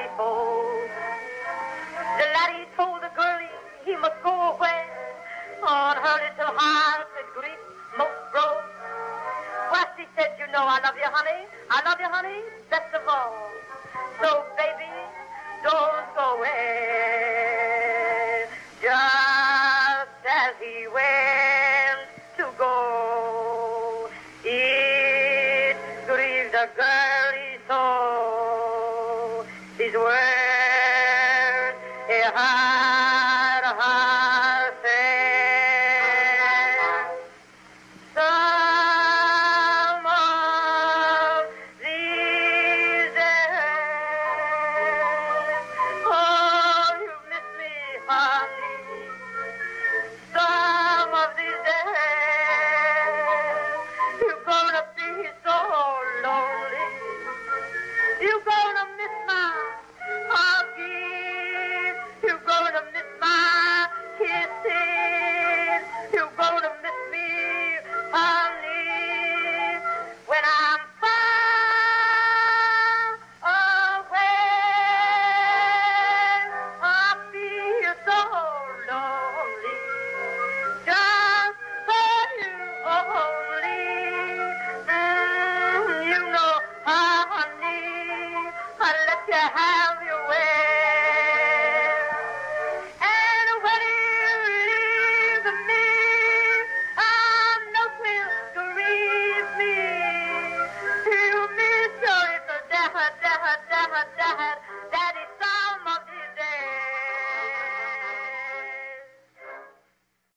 fold. The laddie told the girlie he must go away. On her little heart and grief most broke. Well, she said, you know I love you, honey. I love you, honey, best of all. So, baby, don't go away. Just as he went to go, it grieved the girlie so. These words,